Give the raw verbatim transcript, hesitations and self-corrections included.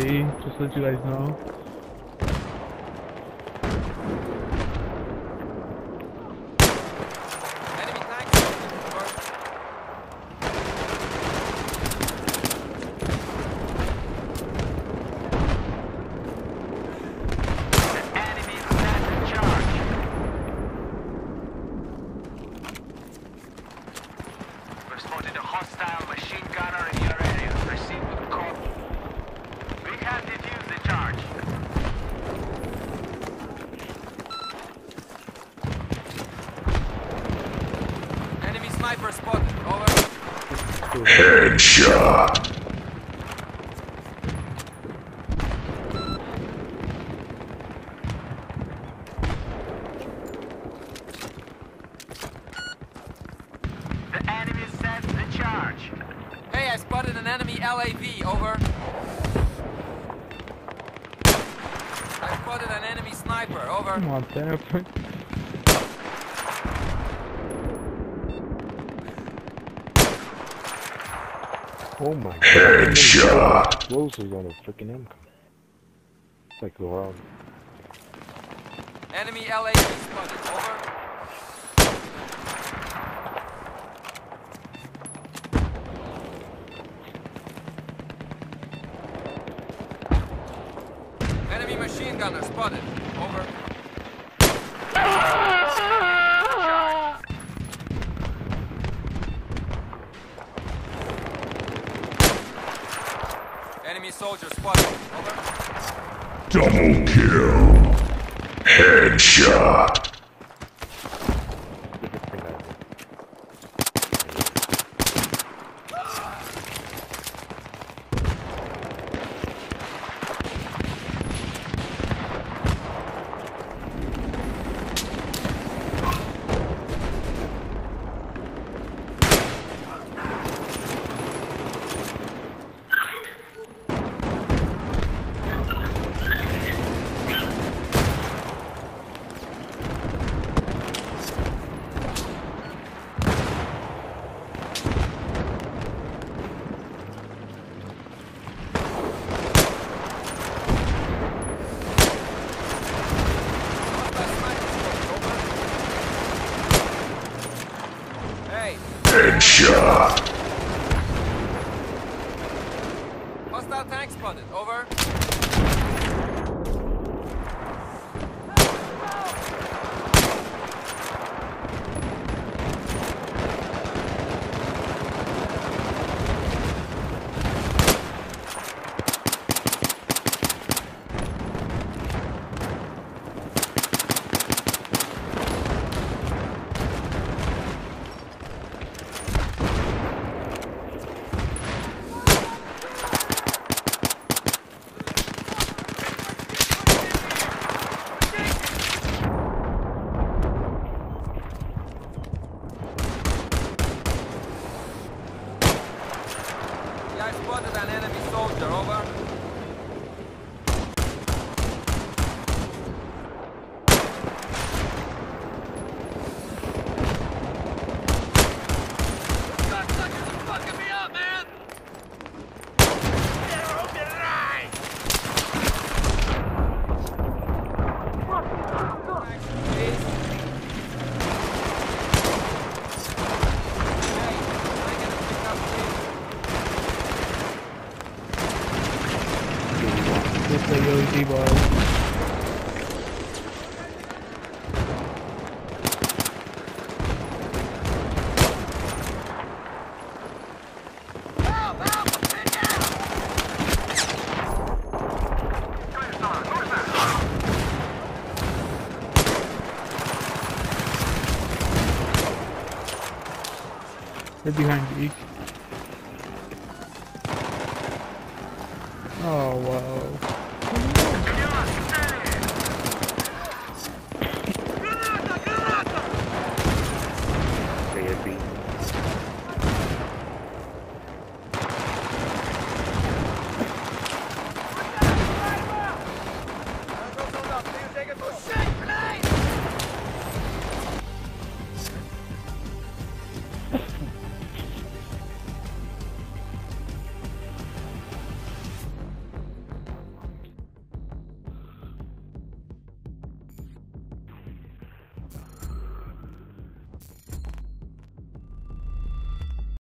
B, just to let you guys know. Sniper spotted. Over. Headshot. The enemy set the charge. Hey, I spotted an enemy L A V. Over. I spotted an enemy sniper. Over. Come on, damn. Oh my god. Headshot. Explosives on a freaking M. It's like the world. Enemy L A V spotted. Over. Enemy machine gunner spotted. Over. Enemy soldier spotted. Over. Double kill. Headshot. Headshot. Hostile tank spotted. Over. I spotted an enemy soldier. Over. Cocksuckers are fucking me up, man! Just like O G boy. They're behind Geek. Oh wow.